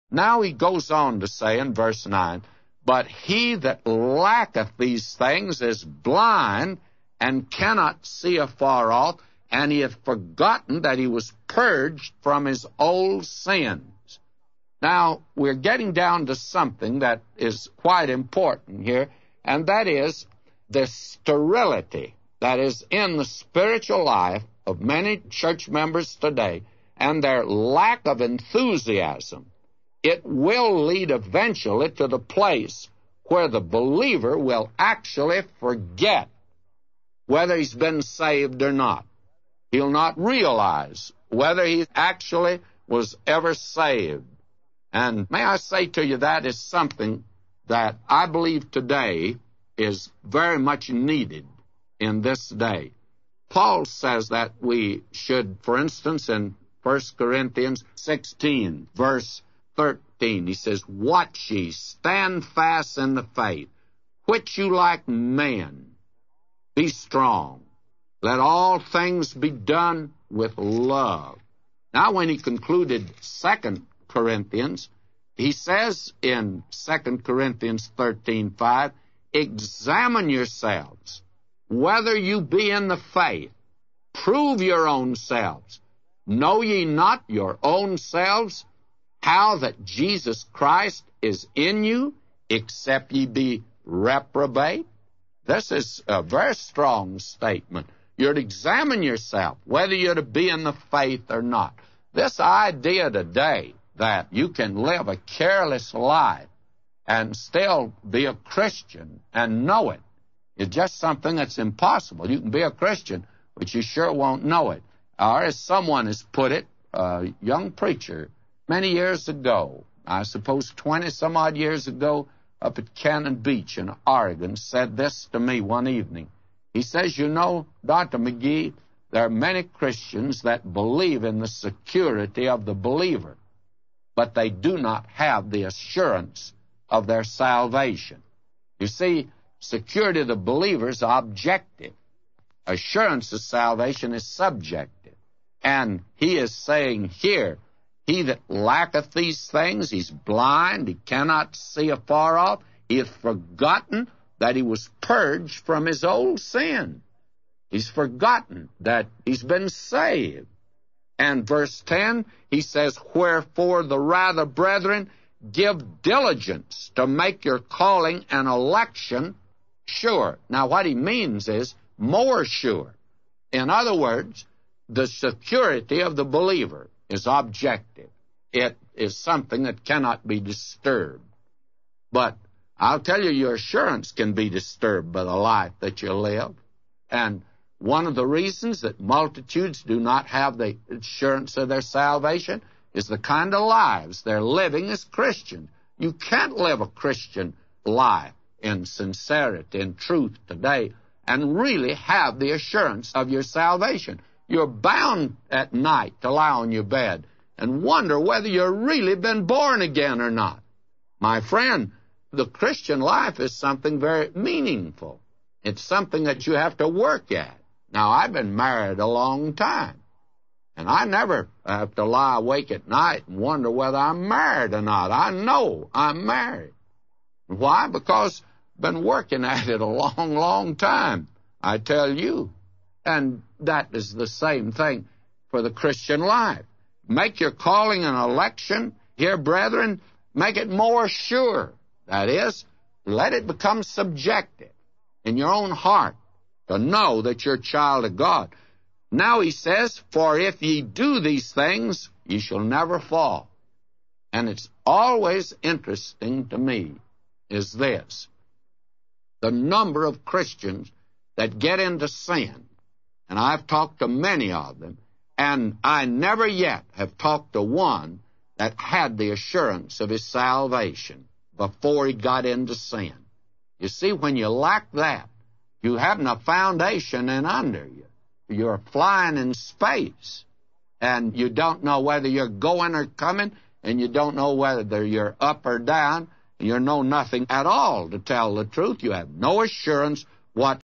Now he goes on to say in verse 9, but he that lacketh these things is blind and cannot see afar off, and he hath forgotten that he was purged from his old sins. Now, we're getting down to something that is quite important here, and that is the sterility that is in the spiritual life of many church members today, and their lack of enthusiasm. It will lead eventually to the place where the believer will actually forget whether he's been saved or not. He'll not realize whether he actually was ever saved. And may I say to you, that is something that I believe today is very much needed in this day. Paul says that we should, for instance, in 1 Corinthians 16, verse 13, he says, watch ye, stand fast in the faith, which you like men, be strong. Let all things be done with love. Now, when he concluded 2 Corinthians, he says in 2 Corinthians 13:5, examine yourselves, whether you be in the faith. Prove your own selves. Know ye not your own selves, how that Jesus Christ is in you, except ye be reprobate? This is a very strong statement. You're to examine yourself, whether you're to be in the faith or not. This idea today that you can live a careless life and still be a Christian and know it is just something that's impossible. You can be a Christian, but you sure won't know it. Or as someone has put it, a young preacher many years ago, I suppose 20-some-odd years ago, up at Cannon Beach in Oregon, said this to me one evening. He says, you know, Dr. McGee, there are many Christians that believe in the security of the believer, but they do not have the assurance of their salvation. You see, security of the believer is objective. Assurance of salvation is subjective. And he is saying here, he that lacketh these things, he's blind, he cannot see afar off, he hath forgotten that he was purged from his old sin. He's forgotten that he's been saved. And verse 10, he says, wherefore the rather, brethren, give diligence to make your calling and election sure. Now, what he means is more sure. In other words, the security of the believer is objective. It is something that cannot be disturbed. But I'll tell you, your assurance can be disturbed by the life that you live. And one of the reasons that multitudes do not have the assurance of their salvation is the kind of lives they're living as Christians. You can't live a Christian life in sincerity and truth today and really have the assurance of your salvation. You're bound at night to lie on your bed and wonder whether you've really been born again or not. My friend, the Christian life is something very meaningful. It's something that you have to work at. Now, I've been married a long time, and I never have to lie awake at night and wonder whether I'm married or not. I know I'm married. Why? Because I've been working at it a long, long time, I tell you. And that is the same thing for the Christian life. Make your calling and election, here, brethren, make it more sure. That is, let it become subjective in your own heart to know that you're a child of God. Now he says, for if ye do these things, ye shall never fall. And it's always interesting to me is this. The number of Christians that get into sin, and I've talked to many of them, and I never yet have talked to one that had the assurance of his salvation before he got into sin. You see, when you lack that, you haven't a foundation in under you. You're flying in space, and you don't know whether you're going or coming, and you don't know whether you're up or down, and you know nothing at all, to tell the truth. You have no assurance what